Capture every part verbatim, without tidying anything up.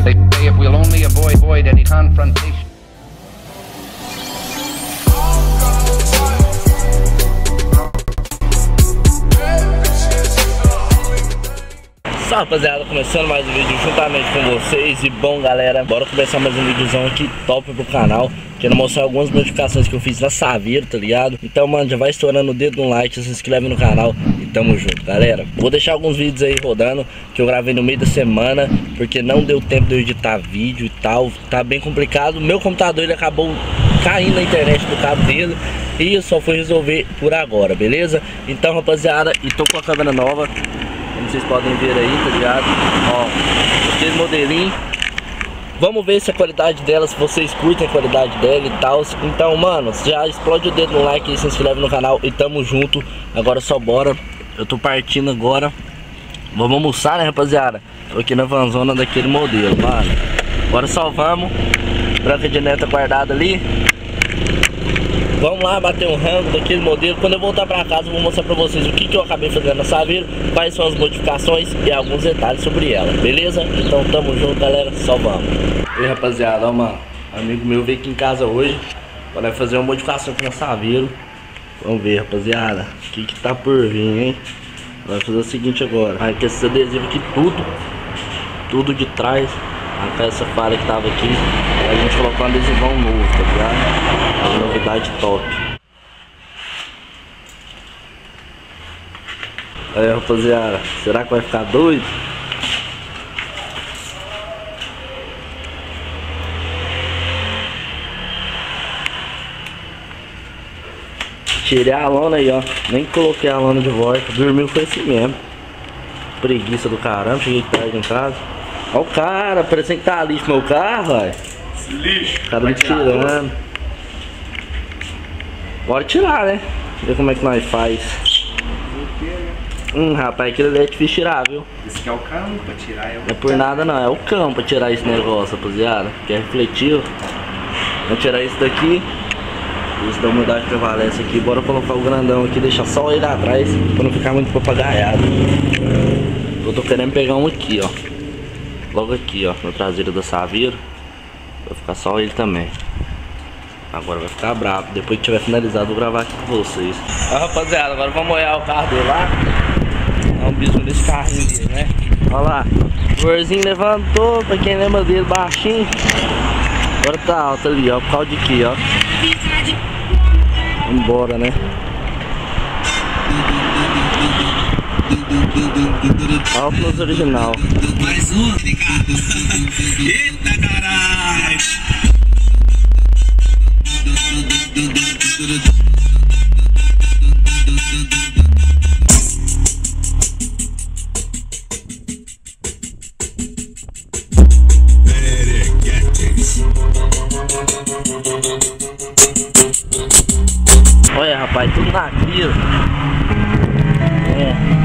They say if we'll only avoid, avoid any confrontation. Salve, rapaziada, começando mais um vídeo juntamente com vocês. E bom, galera, bora começar mais um videozão aqui top pro canal. Quero mostrar algumas notificações que eu fiz na Saveiro, tá ligado? Então, mano, já vai estourando o dedo no like, se inscreve no canal e tamo junto, galera. Vou deixar alguns vídeos aí rodando que eu gravei no meio da semana, porque não deu tempo de eu editar vídeo e tal. Tá bem complicado. Meu computador, ele acabou caindo na internet do cabo dele e eu só fui resolver por agora, beleza? Então, rapaziada, e tô com a câmera nova, como vocês podem ver aí, tá ligado? Ó, aquele modelinho. Vamos ver se a qualidade dela, se vocês curtem a qualidade dela e tal. Então, mano, já explode o dedo no like e se inscreve no canal e tamo junto. Agora só bora. Eu tô partindo agora. Vamos almoçar, né, rapaziada? Tô aqui na vanzona daquele modelo, mano. Agora só vamos. Branca de neta guardada ali. Vamos lá bater um rango daquele modelo. Quando eu voltar pra casa eu vou mostrar pra vocês o que, que eu acabei fazendo na Saveiro, quais são as modificações e alguns detalhes sobre ela, beleza? Então tamo junto, galera, só vamos. E aí, rapaziada, ó, mano, amigo meu veio aqui em casa hoje para fazer uma modificação aqui na Saveiro. Vamos ver, rapaziada, o que que tá por vir, hein? Vai fazer o seguinte agora, vai com esse adesivo aqui tudo, tudo de trás, arrancar essa falha que tava aqui, a gente colocar um adesivão novo, tá ligado? É uma novidade top. Aí, rapaziada, será que vai ficar doido? Tirei a lona aí, ó. Nem coloquei a lona de volta. Dormiu foi assim mesmo. Preguiça do caramba. Cheguei tarde em casa. Ó o cara, parecendo que tá lixo meu carro, velho. Lixo. O cara me tirando. Bora tirar, né? Ver como é que nós faz. Hum, rapaz, aquele ali é difícil tirar, viu? Esse aqui é o cão pra tirar. É, o não é por nada não, é o cão pra tirar esse negócio, rapaziada. Que é refletivo. Vamos tirar isso daqui. Isso da umidade prevalece aqui. Bora colocar o grandão aqui, deixar só ele atrás pra não ficar muito papagaiado. Eu tô querendo pegar um aqui, ó. Logo aqui, ó, na traseira da Saveiro. Vai ficar só ele também. Agora vai ficar bravo. Depois que tiver finalizado, vou gravar aqui com vocês. Ó, rapaziada, agora vamos olhar o carro dele lá. Dá um bisu nesse carrinho dele, né? Olha lá. O Orzinho levantou, pra quem lembra dele, baixinho. Agora tá alto ali, ó. Por causa de aqui, ó. Vambora, né? Olha o plus original. Mais um, Ricardo. Eita caralho. Olha, rapaz, tudo na fila. É.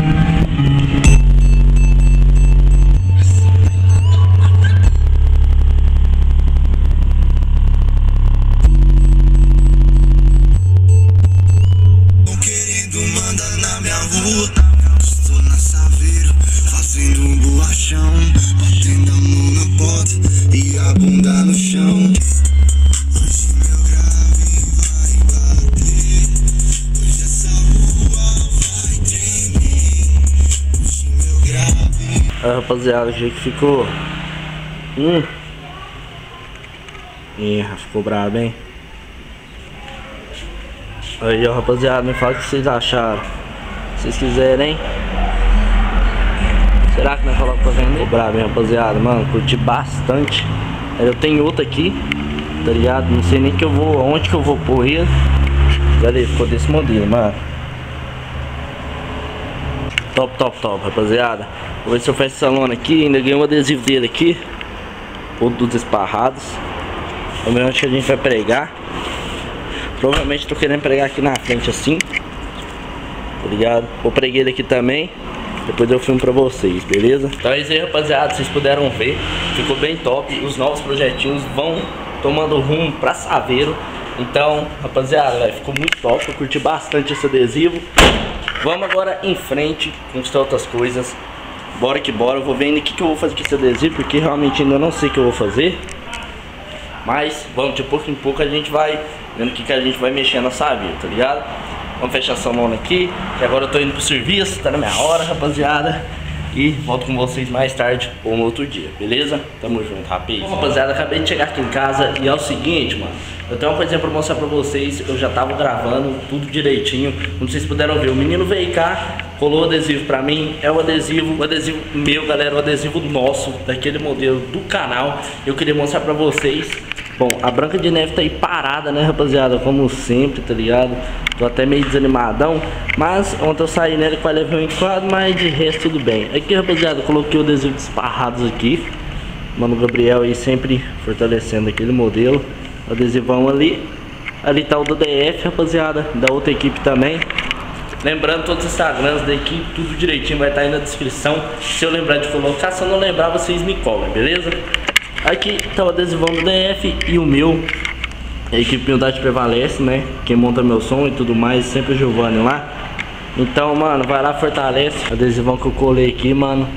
Estou na Saveiro, fazendo um borrachão, batendo a mão na porta e a bunda no chão. Hoje meu grave vai bater, hoje essa rua vai tremer. Hoje meu grave. Aí, rapaziada, o jeito que ficou. Hum. Ih, ficou brabo, hein? Aí, ó, rapaziada, me fala o que vocês acharam. Se vocês quiserem. Será que nós colocamos pra vender? Ficou brabo, hein, rapaziada, mano, curti bastante. Eu tenho outro aqui, tá ligado? Não sei nem que eu vou, onde que eu vou pôr ele. Olha aí, ficou desse modelo, mano. Top, top, top, rapaziada. Vou ver se eu fecho essa lona aqui. Ainda ganhei um adesivo dele aqui, todos esparrados. Vamos ver onde que a gente vai pregar. Provavelmente tô querendo pregar aqui na frente assim, tá ligado? Vou preguei ele aqui também. Depois eu filmo pra vocês, beleza? Então é isso aí, rapaziada, vocês puderam ver. Ficou bem top. Os novos projetinhos vão tomando rumo pra Saveiro. Então, rapaziada, véio, ficou muito top. Eu curti bastante esse adesivo. Vamos agora em frente, conquistar outras coisas. bora que bora. Eu vou vendo o que, que eu vou fazer com esse adesivo, porque realmente ainda não sei o que eu vou fazer. Mas vamos, de pouco em pouco a gente vai vendo o que, que a gente vai mexer na Saveiro, tá ligado? Vamos fechar essa mão aqui, que agora eu tô indo pro serviço, tá na minha hora, rapaziada. E volto com vocês mais tarde ou no outro dia, beleza? Tamo junto, rapaz. Bom, rapaziada, acabei de chegar aqui em casa e é o seguinte, mano. Eu tenho uma coisinha pra mostrar pra vocês. Eu já tava gravando tudo direitinho. Como vocês puderam ver, o menino veio cá, colou o adesivo pra mim. É o adesivo, o adesivo meu, galera, o adesivo nosso, daquele modelo do canal. Eu queria mostrar pra vocês. Bom, a Branca de Neve tá aí parada, né, rapaziada? Como sempre, tá ligado? Tô até meio desanimadão. Mas ontem eu saí nela com a levar um enquadro, mas de resto tudo bem. Aqui, rapaziada, eu coloquei o adesivo desparrados aqui. Mano Gabriel aí sempre fortalecendo aquele modelo. O adesivão ali. Ali tá o do D F, rapaziada, da outra equipe também. Lembrando, todos os Instagrams da equipe, tudo direitinho vai estar aí na descrição. Se eu lembrar de colocar, se eu não lembrar, vocês me cobrem, beleza? Aqui tá o adesivão do D F e o meu. A equipe Humildade Prevalece, né? Quem monta meu som e tudo mais, sempre o Giovanni lá. Então, mano, vai lá, fortalece. O adesivão que eu colei aqui, mano.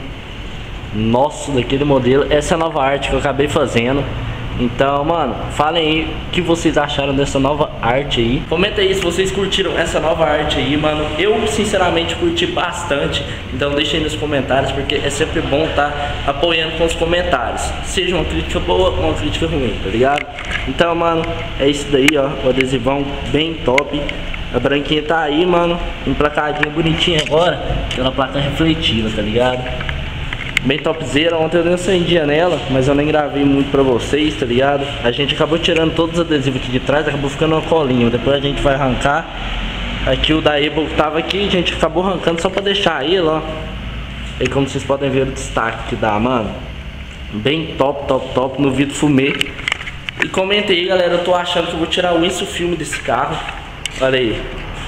Nossa, daquele modelo. Essa é a nova arte que eu acabei fazendo. Então, mano, falem aí o que vocês acharam dessa nova arte aí. Comenta aí se vocês curtiram essa nova arte aí, mano. Eu, sinceramente, curti bastante. Então deixa aí nos comentários, porque é sempre bom tá apoiando com os comentários. Seja uma crítica boa ou uma crítica ruim, tá ligado? Então, mano, é isso daí, ó. O adesivão bem top. A branquinha tá aí, mano, emplacadinha bonitinha agora. Aquela placa refletiva, tá ligado? Bem topzera. Ontem eu dei uma saidinha nela, mas eu nem gravei muito pra vocês, tá ligado? A gente acabou tirando todos os adesivos aqui de trás, acabou ficando uma colinha. Depois a gente vai arrancar. Aqui o da Able tava aqui, a gente acabou arrancando só pra deixar ele, ó. E como vocês podem ver o destaque que dá, mano. Bem top, top, top no vidro fumê. E comenta aí, galera, eu tô achando que eu vou tirar o Insufilme desse carro. Olha aí.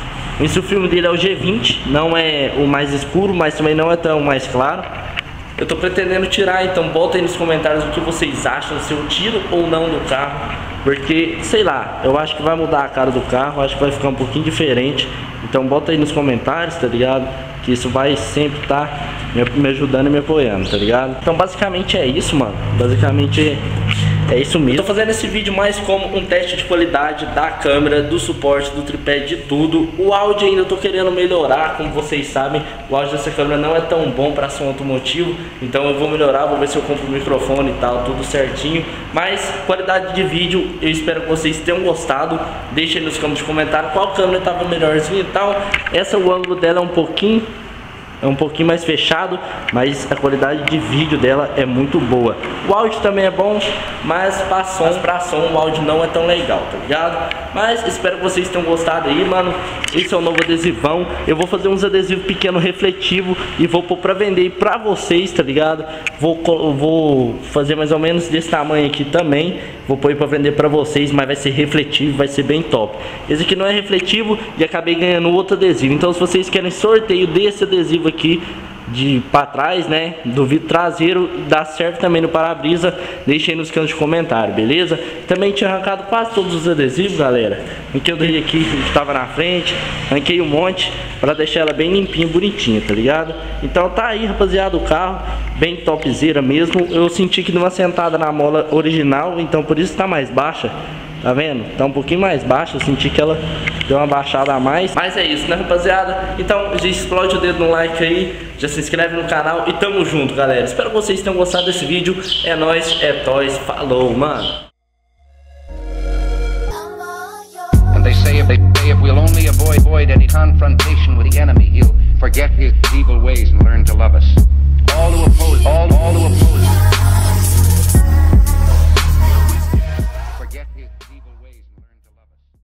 O Insufilme dele é o G vinte, não é o mais escuro, mas também não é tão mais claro. Eu tô pretendendo tirar, então bota aí nos comentários o que vocês acham, se eu tiro ou não do carro. Porque, sei lá, eu acho que vai mudar a cara do carro, acho que vai ficar um pouquinho diferente. Então bota aí nos comentários, tá ligado? Que isso vai sempre estar tá me ajudando e me apoiando, tá ligado? Então basicamente é isso, mano. Basicamente é isso mesmo. Eu tô fazendo esse vídeo mais como um teste de qualidade da câmera, do suporte, do tripé, de tudo. O áudio ainda eu tô querendo melhorar, como vocês sabem. O áudio dessa câmera não é tão bom para som automotivo. Então eu vou melhorar, vou ver se eu compro o microfone e tal, tudo certinho. Mas qualidade de vídeo, eu espero que vocês tenham gostado. Deixa aí nos campos de comentário qual câmera tava melhorzinha e tal. Essa, o ângulo dela é um pouquinho É um pouquinho mais fechado, mas a qualidade de vídeo dela é muito boa. O áudio também é bom, mas para som, pra som o áudio não é tão legal, tá ligado? Mas espero que vocês tenham gostado aí, mano. Esse é o novo adesivão. Eu vou fazer uns adesivos pequenos refletivos e vou pôr pra vender pra vocês, tá ligado? Vou, vou fazer mais ou menos desse tamanho aqui também. Vou pôr pra vender pra vocês, mas vai ser refletivo, vai ser bem top. Esse aqui não é refletivo e acabei ganhando outro adesivo. Então se vocês querem sorteio desse adesivo aqui de para trás, né, do vidro traseiro, dá serve também no para-brisa, deixa aí nos cantos de comentário, beleza? Também tinha arrancado quase todos os adesivos, galera. Aqui eu dei aqui que estava na frente, arranquei um monte para deixar ela bem limpinha, bonitinha, tá ligado? Então tá aí, rapaziada, o carro bem topzera mesmo. Eu senti que deu uma sentada na mola original, então por isso tá mais baixa. Tá vendo? Tá um pouquinho mais baixa. Eu senti que ela deu uma baixada a mais. Mas é isso, né, rapaziada? Então já explode o dedo no like aí, já se inscreve no canal e tamo junto, galera. Espero que vocês tenham gostado desse vídeo. É nóis, é toys, falou, mano. And they say if they say if we'll only avoid, avoid any confrontation with the enemy, he'll forget his evil